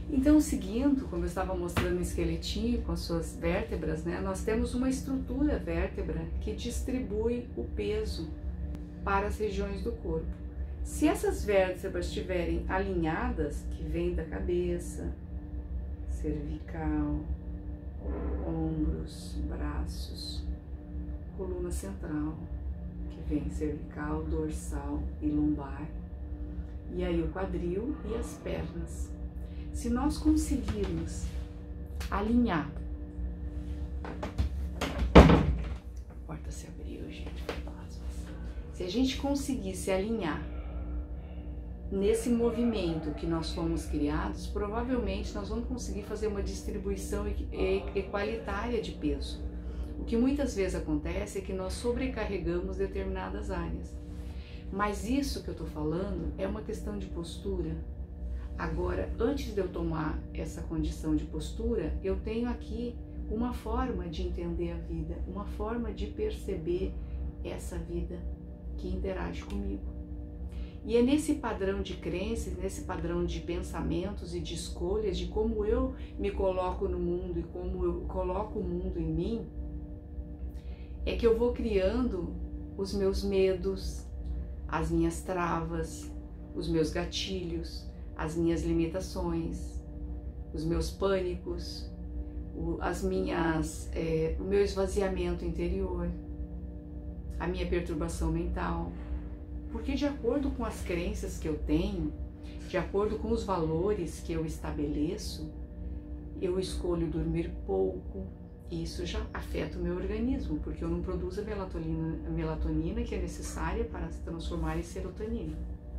Então, seguindo, como eu estava mostrando o esqueletinho com as suas vértebras, né, nós temos uma estrutura vértebra que distribui o peso para as regiões do corpo. Se essas vértebras estiverem alinhadas, que vem da cabeça, cervical, ombros, braços, coluna central, que vem cervical, dorsal e lombar, e aí o quadril e as pernas. Se nós conseguirmos alinhar, a porta se abriu, gente, se a gente conseguisse alinhar nesse movimento que nós fomos criados, provavelmente nós vamos conseguir fazer uma distribuição equalitária de peso. O que muitas vezes acontece é que nós sobrecarregamos determinadas áreas. Mas isso que eu estou falando é uma questão de postura. Agora, antes de eu tomar essa condição de postura, eu tenho aqui uma forma de entender a vida, uma forma de perceber essa vida que interage comigo. E é nesse padrão de crenças, nesse padrão de pensamentos e de escolhas, de como eu me coloco no mundo e como eu coloco o mundo em mim, é que eu vou criando os meus medos, as minhas travas, os meus gatilhos, as minhas limitações, os meus pânicos, o meu esvaziamento interior, a minha perturbação mental. Porque de acordo com as crenças que eu tenho, de acordo com os valores que eu estabeleço, eu escolho dormir pouco, e isso já afeta o meu organismo, porque eu não produzo a melatonina que é necessária para se transformar em serotonina.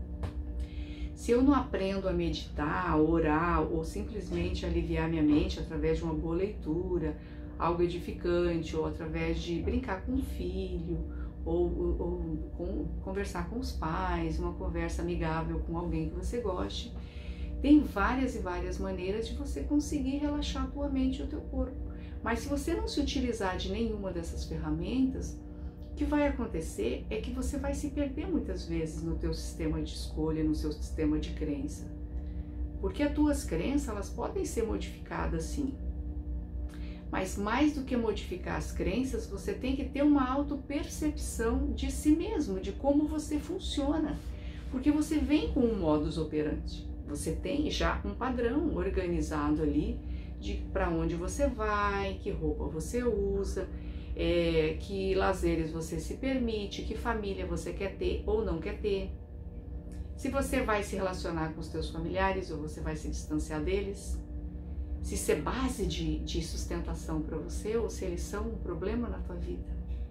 Se eu não aprendo a meditar, a orar ou simplesmente aliviar minha mente através de uma boa leitura, algo edificante, ou através de brincar com o filho, ou conversar com os pais, uma conversa amigável com alguém que você goste, tem várias e várias maneiras de você conseguir relaxar a tua mente e o teu corpo. Mas se você não se utilizar de nenhuma dessas ferramentas, o que vai acontecer é que você vai se perder muitas vezes no teu sistema de escolha, no seu sistema de crença. Porque as tuas crenças, elas podem ser modificadas sim. Mas mais do que modificar as crenças, você tem que ter uma autopercepção de si mesmo, de como você funciona. Porque você vem com um modus operandi. Você tem já um padrão organizado ali de para onde você vai, que roupa você usa, que lazeres você se permite, que família você quer ter ou não quer ter. Se você vai se relacionar com os teus familiares ou você vai se distanciar deles. Se isso é base de sustentação para você ou se eles são um problema na tua vida.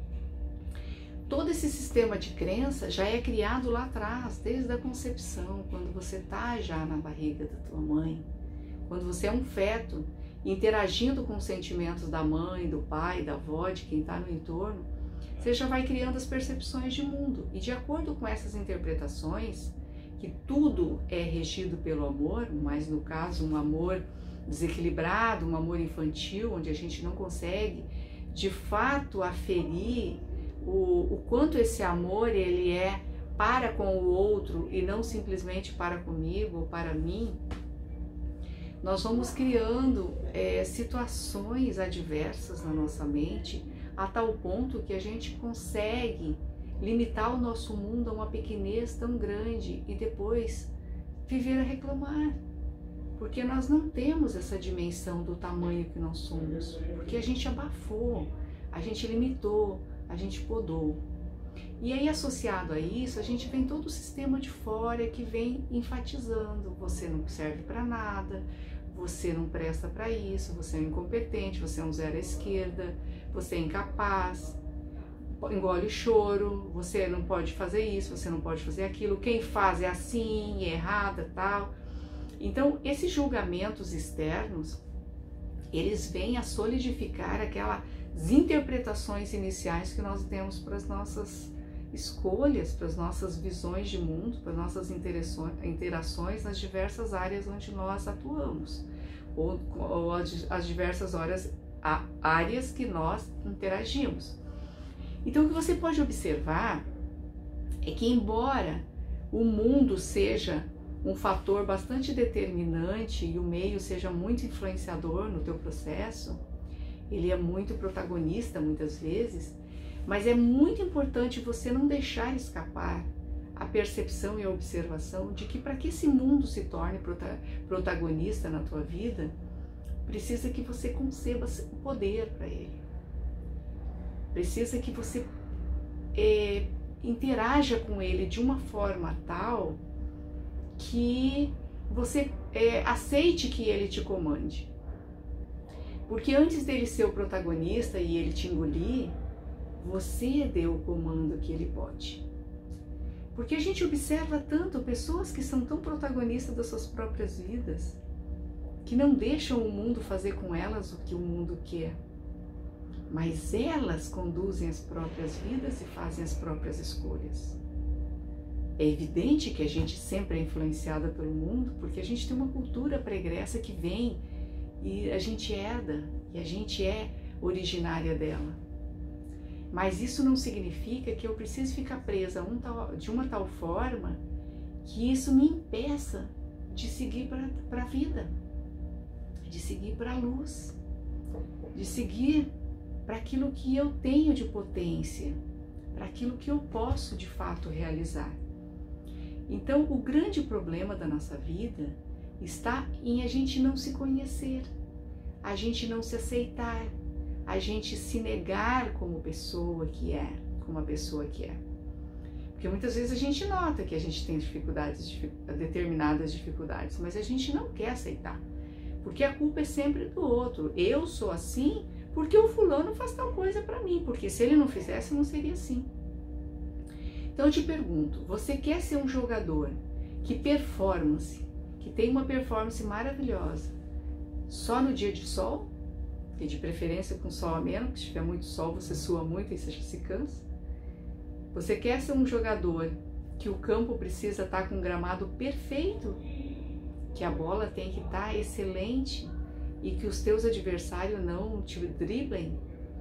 Todo esse sistema de crença já é criado lá atrás, desde a concepção, quando você está já na barriga da tua mãe, quando você é um feto, interagindo com os sentimentos da mãe, do pai, da avó, de quem está no entorno, você já vai criando as percepções de mundo. E de acordo com essas interpretações, que tudo é regido pelo amor, mas no caso um amor desequilibrado, um amor infantil, onde a gente não consegue de fato aferir o quanto esse amor ele é para com o outro e não simplesmente para comigo ou para mim, nós vamos criando situações adversas na nossa mente a tal ponto que a gente consegue limitar o nosso mundo a uma pequenez tão grande e depois viver a reclamar. Porque nós não temos essa dimensão do tamanho que nós somos, porque a gente abafou, a gente limitou, a gente podou. E aí, associado a isso, a gente vem todo o sistema de fora que vem enfatizando: você não serve para nada, você não presta para isso, você é incompetente, você é um zero à esquerda, você é incapaz, engole o choro, você não pode fazer isso, você não pode fazer aquilo, quem faz é assim, é errada, tal. Então, esses julgamentos externos, eles vêm a solidificar aquelas interpretações iniciais que nós temos para as nossas escolhas, para as nossas visões de mundo, para as nossas interações nas diversas áreas onde nós atuamos, ou as diversas áreas que nós interagimos. Então, o que você pode observar é que, embora o mundo seja um fator bastante determinante e o meio seja muito influenciador no teu processo, ele é muito protagonista muitas vezes, mas é muito importante você não deixar escapar a percepção e a observação de que para que esse mundo se torne protagonista na tua vida, precisa que você conceba o poder para ele. Precisa que você interaja com ele de uma forma tal que você aceite que ele te comande. Porque antes dele ser o protagonista e ele te engolir, você deu o comando que ele pode. Porque a gente observa tanto pessoas que são tão protagonistas das suas próprias vidas, que não deixam o mundo fazer com elas o que o mundo quer, mas elas conduzem as próprias vidas e fazem as próprias escolhas. É evidente que a gente sempre é influenciada pelo mundo, porque a gente tem uma cultura pregressa que vem e a gente herda, e a gente é originária dela. Mas isso não significa que eu preciso ficar presa de uma tal forma que isso me impeça de seguir para a vida, de seguir para a luz, de seguir para aquilo que eu tenho de potência, para aquilo que eu posso de fato realizar. Então, o grande problema da nossa vida está em a gente não se conhecer, a gente não se aceitar, a gente se negar como pessoa que é, como a pessoa que é. Porque muitas vezes a gente nota que a gente tem determinadas dificuldades, mas a gente não quer aceitar, porque a culpa é sempre do outro. Eu sou assim porque o fulano faz tal coisa para mim, porque se ele não fizesse, não seria assim. Então eu te pergunto, você quer ser um jogador que tem uma performance maravilhosa só no dia de sol? E de preferência com sol ameno, porque se tiver muito sol você sua muito e você se cansa? Você quer ser um jogador que o campo precisa estar com um gramado perfeito, que a bola tem que estar excelente e que os teus adversários não te driblem?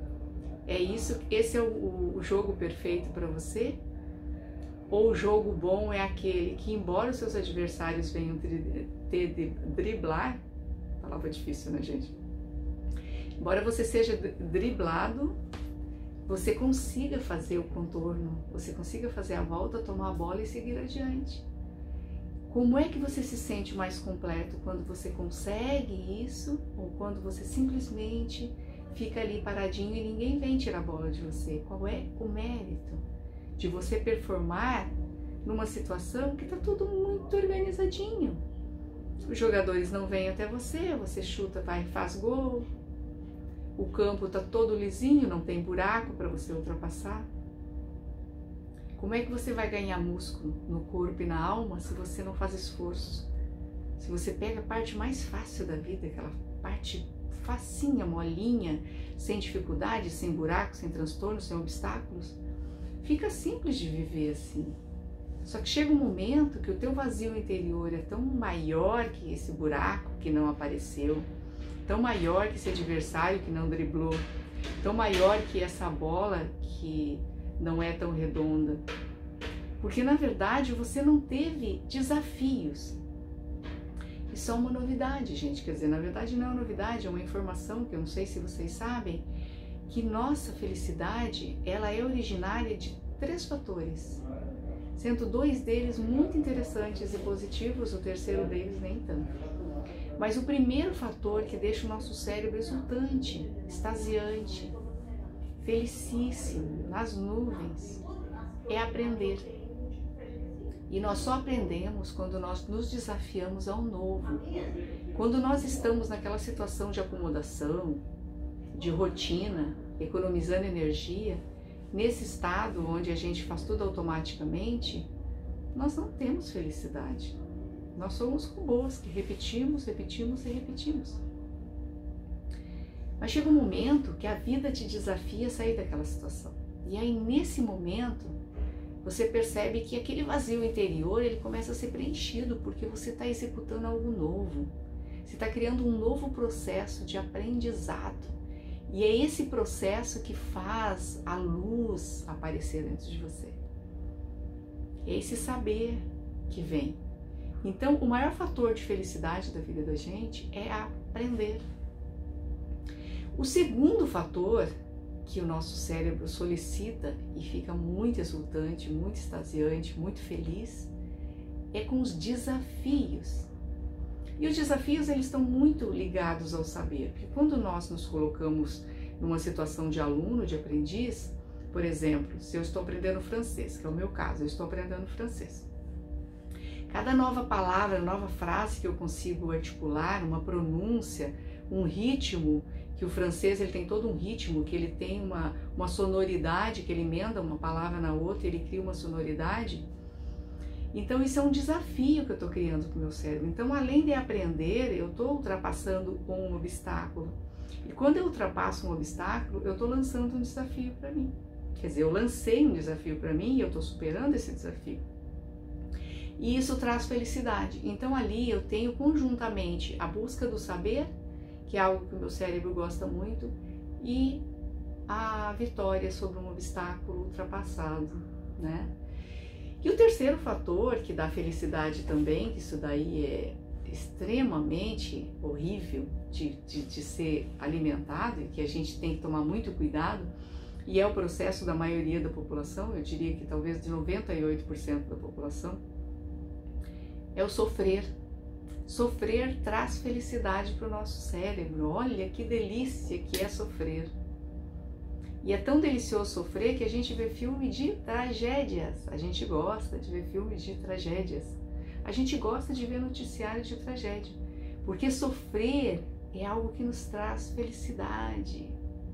Esse é o jogo perfeito para você? Ou o jogo bom é aquele que, embora os seus adversários venham te driblar, palavra difícil, né, gente? Embora você seja driblado, você consiga fazer o contorno, você consiga fazer a volta, tomar a bola e seguir adiante. Como é que você se sente mais completo? Quando você consegue isso ou quando você simplesmente fica ali paradinho e ninguém vem tirar a bola de você? Qual é o mérito de você performar numa situação que está tudo muito organizadinho? Os jogadores não vêm até você, você chuta, vai e faz gol. O campo está todo lisinho, não tem buraco para você ultrapassar. Como é que você vai ganhar músculo no corpo e na alma se você não faz esforço? Se você pega a parte mais fácil da vida, aquela parte facinha, molinha, sem dificuldade, sem buraco, sem transtorno, sem obstáculos, fica simples de viver assim. Só que chega um momento que o teu vazio interior é tão maior que esse buraco que não apareceu, tão maior que esse adversário que não driblou, tão maior que essa bola que não é tão redonda. Porque na verdade você não teve desafios. Isso é uma novidade, gente. Quer dizer, na verdade não é uma novidade, é uma informação que eu não sei se vocês sabem, que nossa felicidade, ela é originária de 3 fatores, sendo 2 deles muito interessantes e positivos, o terceiro deles nem tanto. Mas o primeiro fator que deixa o nosso cérebro exultante, extasiante, felicíssimo, nas nuvens, é aprender. E nós só aprendemos quando nós nos desafiamos ao novo. Quando nós estamos naquela situação de acomodação, de rotina, economizando energia, nesse estado onde a gente faz tudo automaticamente, nós não temos felicidade. Nós somos robôs que repetimos, repetimos e repetimos. Mas chega um momento que a vida te desafia a sair daquela situação. E aí, nesse momento, você percebe que aquele vazio interior, ele começa a ser preenchido, porque você está executando algo novo. Você está criando um novo processo de aprendizado. E é esse processo que faz a luz aparecer dentro de você. É esse saber que vem. Então, o maior fator de felicidade da vida da gente é aprender. O segundo fator que o nosso cérebro solicita e fica muito exultante, muito extasiante, muito feliz, é com os desafios. E os desafios, eles estão muito ligados ao saber, porque quando nós nos colocamos numa situação de aluno, de aprendiz, por exemplo, se eu estou aprendendo francês, que é o meu caso, eu estou aprendendo francês. Cada nova palavra, nova frase que eu consigo articular, uma pronúncia, um ritmo, que o francês ele tem todo um ritmo, que ele tem uma sonoridade, que ele emenda uma palavra na outra, ele cria uma sonoridade. Então isso é um desafio que eu estou criando para o meu cérebro. Então, além de aprender, eu estou ultrapassando um obstáculo. E quando eu ultrapasso um obstáculo, eu estou lançando um desafio para mim. Quer dizer, eu lancei um desafio para mim e eu estou superando esse desafio. E isso traz felicidade. Então ali eu tenho conjuntamente a busca do saber, que é algo que o meu cérebro gosta muito, e a vitória sobre um obstáculo ultrapassado, né? E o terceiro fator que dá felicidade também, que isso daí é extremamente horrível de ser alimentado e que a gente tem que tomar muito cuidado, e é o processo da maioria da população, eu diria que talvez de 98% da população, é o sofrer. Sofrer traz felicidade para o nosso cérebro. Olha que delícia que é sofrer. E é tão delicioso sofrer que a gente vê filme de tragédias. A gente gosta de ver filme de tragédias. A gente gosta de ver noticiário de tragédia. Porque sofrer é algo que nos traz felicidade.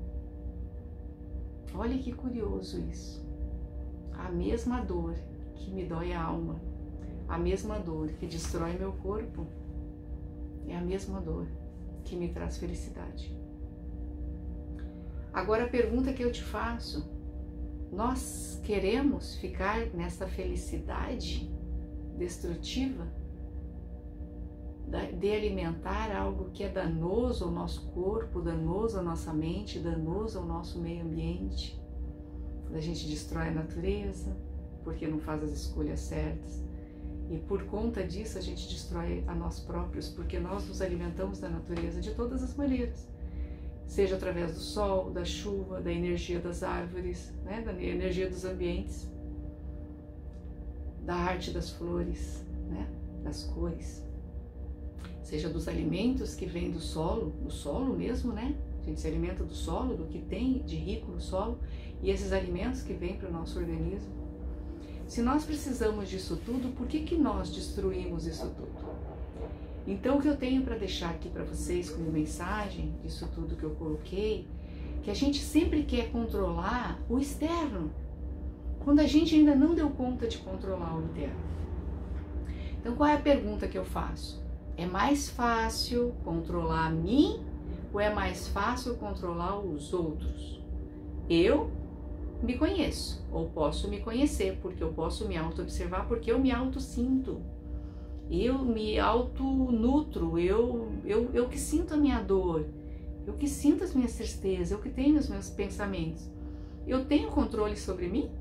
Olha que curioso isso. A mesma dor que me dói a alma, a mesma dor que destrói meu corpo, é a mesma dor que me traz felicidade. Agora a pergunta que eu te faço: nós queremos ficar nessa felicidade destrutiva de alimentar algo que é danoso ao nosso corpo, danoso à nossa mente, danoso ao nosso meio ambiente? Quando a gente destrói a natureza porque não faz as escolhas certas, e por conta disso a gente destrói a nós próprios, porque nós nos alimentamos da natureza de todas as maneiras, seja através do sol, da chuva, da energia das árvores, né, da energia dos ambientes, da arte das flores, né, das cores, seja dos alimentos que vêm do solo mesmo, né? A gente se alimenta do solo, do que tem de rico no solo, e esses alimentos que vêm para o nosso organismo. Se nós precisamos disso tudo, por que nós destruímos isso tudo? Então, o que eu tenho para deixar aqui para vocês como mensagem disso tudo que eu coloquei, que a gente sempre quer controlar o externo, quando a gente ainda não deu conta de controlar o interno. Então, qual é a pergunta que eu faço? É mais fácil controlar a mim ou é mais fácil controlar os outros? Eu me conheço, ou posso me conhecer, porque eu posso me auto-observar, porque eu me auto-sinto, eu me auto-nutro, eu que sinto a minha dor, eu que sinto as minhas tristezas, eu que tenho os meus pensamentos. Eu tenho controle sobre mim?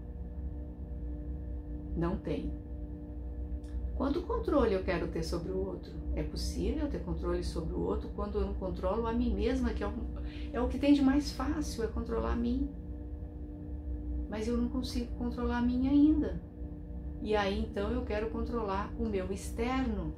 Não tenho. Quanto controle eu quero ter sobre o outro? É possível ter controle sobre o outro quando eu não controlo a mim mesma, que é o que tem de mais fácil, é controlar a mim. Mas eu não consigo controlar a mim ainda. E aí então eu quero controlar o meu externo.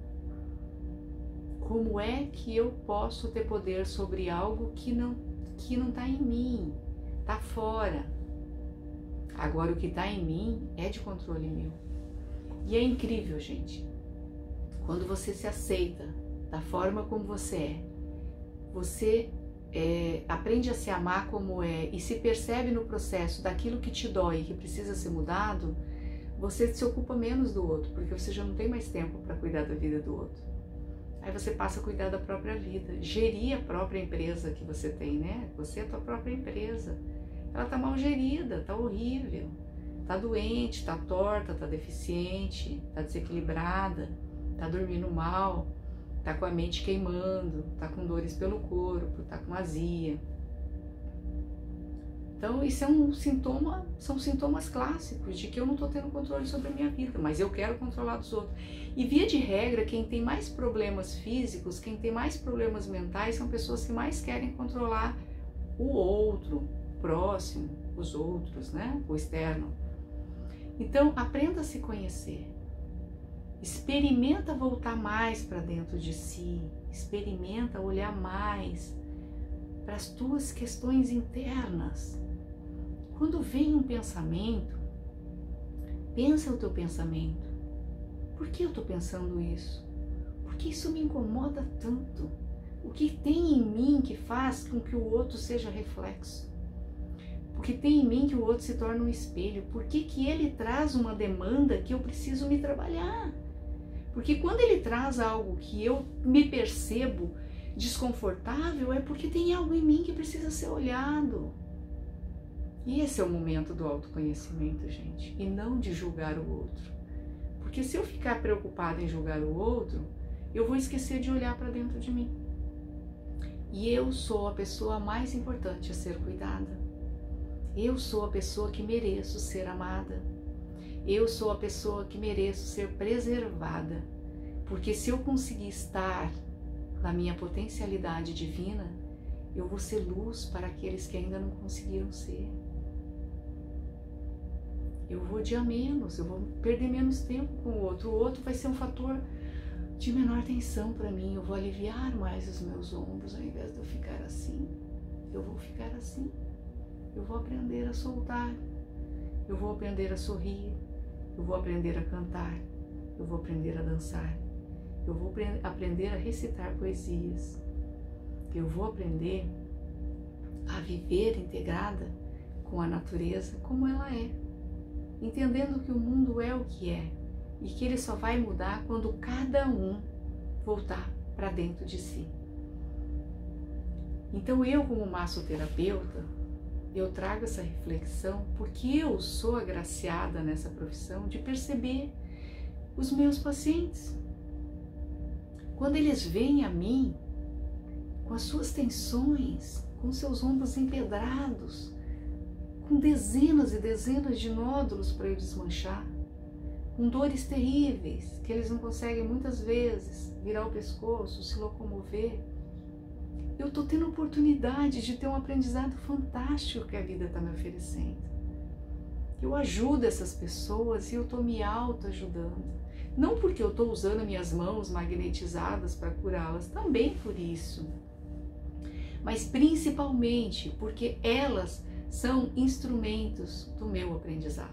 Como é que eu posso ter poder sobre algo que não está em mim, está fora? Agora o que está em mim é de controle meu. E é incrível, gente. Quando você se aceita da forma como você aprende a se amar como é e se percebe no processo daquilo que te dói e que precisa ser mudado, você se ocupa menos do outro, porque você já não tem mais tempo para cuidar da vida do outro. Aí você passa a cuidar da própria vida, gerir a própria empresa que você tem, né? Você é a tua própria empresa. Ela tá mal gerida, tá horrível, tá doente, tá torta, tá deficiente, tá desequilibrada, tá dormindo mal, tá com a mente queimando, tá com dores pelo corpo, tá com azia. Então isso são sintomas clássicos de que eu não estou tendo controle sobre a minha vida, mas eu quero controlar dos outros. E via de regra, quem tem mais problemas físicos, quem tem mais problemas mentais, são pessoas que mais querem controlar o outro, o próximo, os outros, né? O externo. Então aprenda a se conhecer. Experimenta voltar mais para dentro de si, experimenta olhar mais para as tuas questões internas. Quando vem um pensamento, pensa o teu pensamento. Por que eu estou pensando isso? Por que isso me incomoda tanto? O que tem em mim que faz com que o outro seja reflexo? O que tem em mim que o outro se torne um espelho? Por que que ele traz uma demanda que eu preciso me trabalhar? Porque quando ele traz algo que eu me percebo desconfortável, é porque tem algo em mim que precisa ser olhado. E esse é o momento do autoconhecimento, gente, e não de julgar o outro. Porque se eu ficar preocupada em julgar o outro, eu vou esquecer de olhar para dentro de mim. E eu sou a pessoa mais importante a ser cuidada. Eu sou a pessoa que mereço ser amada. Eu sou a pessoa que mereço ser preservada. Porque se eu conseguir estar na minha potencialidade divina, eu vou ser luz para aqueles que ainda não conseguiram ser. Eu vou odiar menos, eu vou perder menos tempo com o outro. O outro vai ser um fator de menor tensão para mim. Eu vou aliviar mais os meus ombros ao invés de eu ficar assim. Eu vou ficar assim. Eu vou aprender a soltar. Eu vou aprender a sorrir. Eu vou aprender a cantar. Eu vou aprender a dançar. Eu vou aprender a recitar poesias. Eu vou aprender a viver integrada com a natureza como ela é. Entendendo que o mundo é o que é e que ele só vai mudar quando cada um voltar para dentro de si. Então eu, como massoterapeuta, eu trago essa reflexão porque eu sou agraciada nessa profissão de perceber os meus pacientes. Quando eles vêm a mim com as suas tensões, com seus ombros empedrados, com dezenas e dezenas de nódulos para eu desmanchar, com dores terríveis, que eles não conseguem muitas vezes virar o pescoço, se locomover, eu estou tendo a oportunidade de ter um aprendizado fantástico que a vida está me oferecendo. Eu ajudo essas pessoas e eu estou me auto-ajudando. Não porque eu estou usando minhas mãos magnetizadas para curá-las, também por isso, mas principalmente porque elas são instrumentos do meu aprendizado.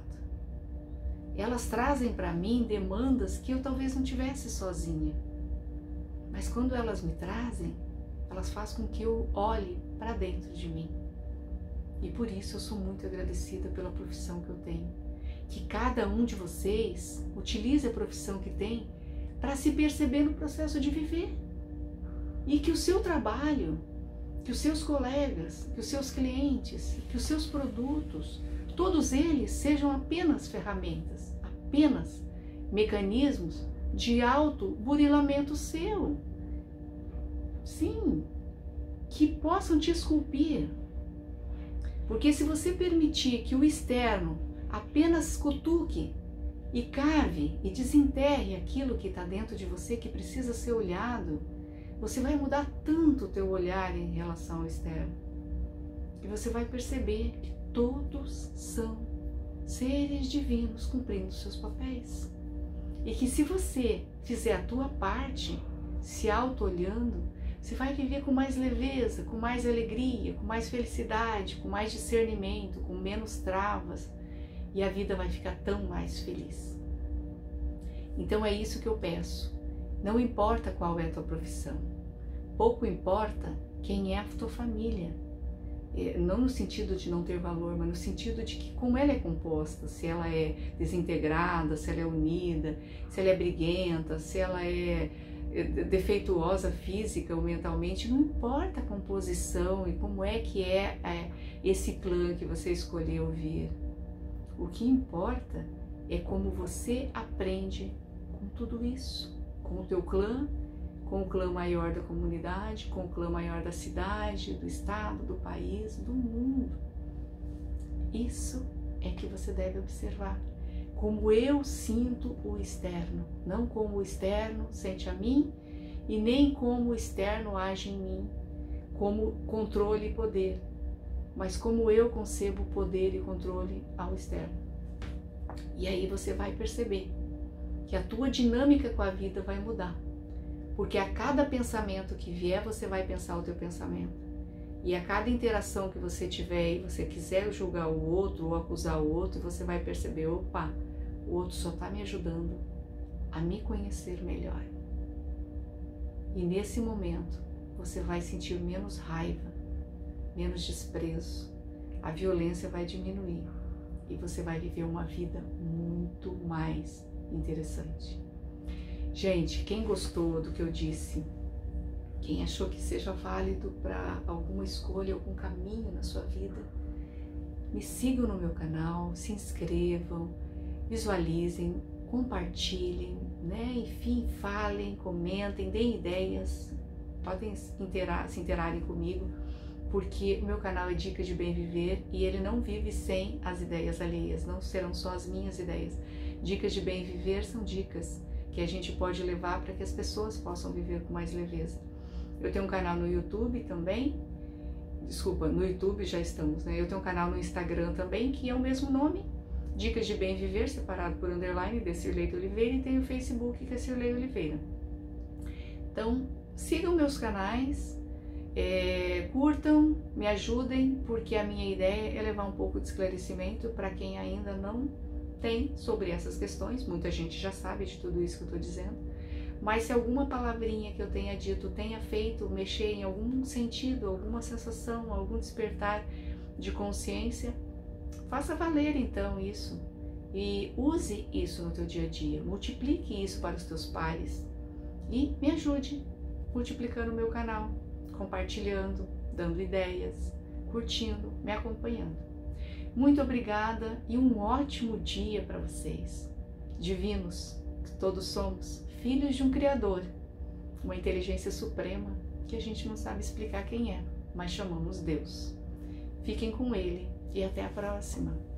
Elas trazem para mim demandas que eu talvez não tivesse sozinha. Mas quando elas me trazem, elas fazem com que eu olhe para dentro de mim. E por isso eu sou muito agradecida pela profissão que eu tenho. Que cada um de vocês utilize a profissão que tem para se perceber no processo de viver. E que o seu trabalho, que os seus colegas, que os seus clientes, que os seus produtos, todos eles sejam apenas ferramentas, apenas mecanismos de autoburilamento seu. Sim, que possam te esculpir. Porque se você permitir que o externo apenas cutuque e cave e desenterre aquilo que está dentro de você que precisa ser olhado, você vai mudar tanto o teu olhar em relação ao externo. E você vai perceber que todos são seres divinos cumprindo seus papéis. E que se você fizer a tua parte, se auto-olhando, você vai viver com mais leveza, com mais alegria, com mais felicidade, com mais discernimento, com menos travas. E a vida vai ficar tão mais feliz. Então é isso que eu peço. Não importa qual é a tua profissão. Pouco importa quem é a tua família. Não no sentido de não ter valor, mas no sentido de que como ela é composta, se ela é desintegrada, se ela é unida, se ela é briguenta, se ela é defeituosa física ou mentalmente, não importa a composição e como é que é esse clã que você escolheu vir. O que importa é como você aprende com tudo isso, com o teu clã, com o clã maior da comunidade, com o clã maior da cidade, do estado, do país, do mundo. Isso é que você deve observar. Como eu sinto o externo, não como o externo sente a mim e nem como o externo age em mim, como controle e poder, mas como eu concebo poder e controle ao externo. E aí você vai perceber que a tua dinâmica com a vida vai mudar, porque a cada pensamento que vier, você vai pensar o teu pensamento. E a cada interação que você tiver e você quiser julgar o outro ou acusar o outro, você vai perceber, opa, o outro só está me ajudando a me conhecer melhor. E nesse momento, você vai sentir menos raiva, menos desprezo, a violência vai diminuir e você vai viver uma vida muito mais interessante. Gente, quem gostou do que eu disse, quem achou que seja válido para alguma escolha, algum caminho na sua vida, me sigam no meu canal, se inscrevam, visualizem, compartilhem, né? Enfim, falem, comentem, deem ideias, podem se interarem comigo, porque o meu canal é Dicas de Bem Viver e ele não vive sem as ideias alheias, não serão só as minhas ideias. Dicas de Bem Viver são dicas que a gente pode levar para que as pessoas possam viver com mais leveza. Eu tenho um canal no YouTube também, desculpa, no YouTube já estamos, né? Eu tenho um canal no Instagram também, que é o mesmo nome, Dicas de Bem Viver, separado por underline, de Cirleide Oliveira, e tem o Facebook, que é Cirleide Oliveira. Então, sigam meus canais, curtam, me ajudem, porque a minha ideia é levar um pouco de esclarecimento para quem ainda não tem sobre essas questões. Muita gente já sabe de tudo isso que eu estou dizendo. Mas se alguma palavrinha que eu tenha dito tenha feito mexer em algum sentido, alguma sensação, algum despertar de consciência, faça valer então isso e use isso no teu dia a dia, multiplique isso para os teus pares e me ajude multiplicando o meu canal, compartilhando, dando ideias, curtindo, me acompanhando. Muito obrigada e um ótimo dia para vocês. Divinos, todos somos filhos de um Criador, uma inteligência suprema que a gente não sabe explicar quem é, mas chamamos Deus. Fiquem com Ele e até a próxima.